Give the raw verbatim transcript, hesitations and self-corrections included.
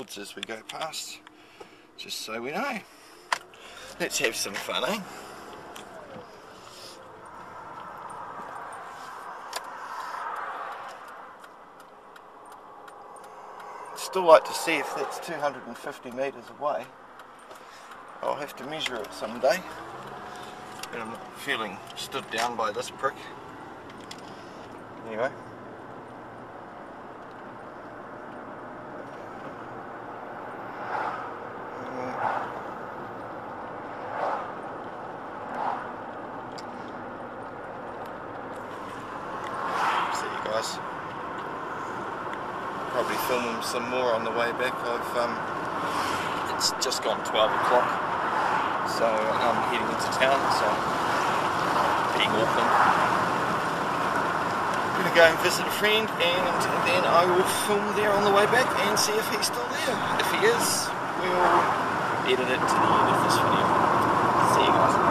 woods as we go past, just so we know. Let's have some fun, eh? Still like to see if that's two hundred fifty metres away. I'll have to measure it someday. And I'm not feeling stood down by this prick. Anyway. See you guys. Probably film some more on the way back. I've um, it's just gone twelve o'clock. So I'm heading into town, so being Auckland. I'm going to go and visit a friend, and then I will film there on the way back and see if he's still there. If he is, we'll edit it to the end of this video. See you guys.